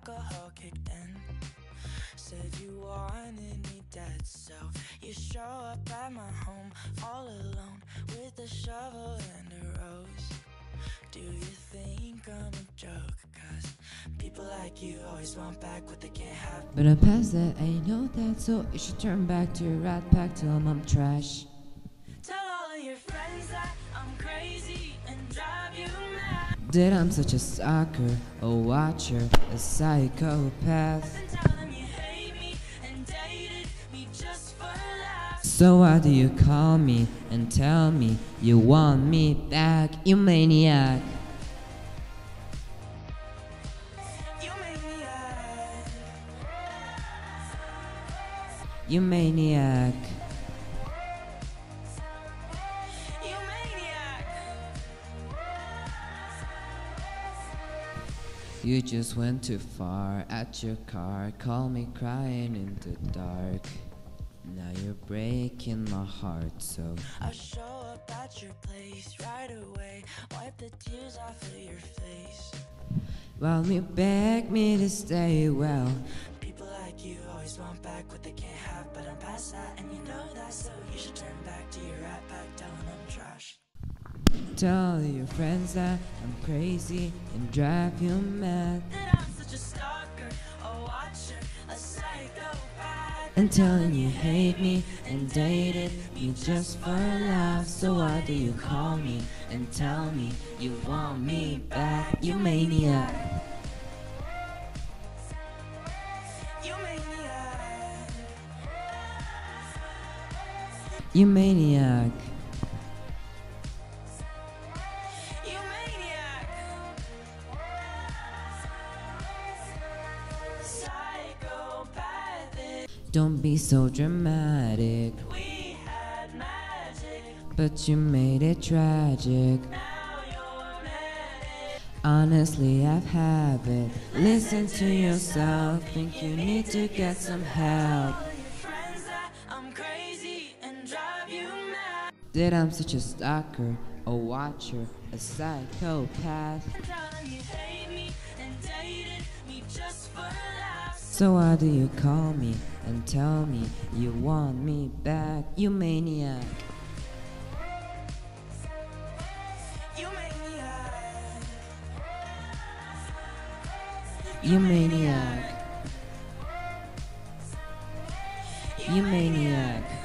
alcohol kicked in. Said you wanted me dead, so you show up at my home all alone with a shovel and a rose. Do you think I'm a joke? 'Cause people like you always want back what they can't have. But I'm past that, and you know that, so you should turn back to your rat pack, tell 'em I'm trash. Tell all of your friends that I'm crazy and drive you mad. That I'm such a stalker, a watcher, a psychopath. And tell them you hate me and dated me just for laughs. So why do you call me and tell me you want me back, you maniac? You maniac. You maniac. You maniac. You just went too far at your car, call me crying in the dark. Now you're breaking my heart, so I show up at your place right away, wipe the tears off of your face. while you beg me to stay, well, People like you always want back what they can't have, but I'm past that and you know that, so you should turn back to your rat pack, telling them trash. tell your friends that I'm crazy and drive you mad. That I'm such a stalker, a watcher, a psychopath. And telling you hate me and dated me just for laughs. So why do you call me and tell me you want me back, you maniac? You maniac. You maniac. You maniac. Psychopathic. Don't be so dramatic, We had magic, but you made it tragic. now you're manic. Honestly, I've had it. Listen to yourself, think you need to get some help. Tell your friends that I'm crazy and drive you mad. That I'm such a stalker, a watcher, a psychopath. And tell them you hate me and dated me just for laughs. So why do you call me and tell me you want me back, you maniac? You maniac. You maniac. You maniac.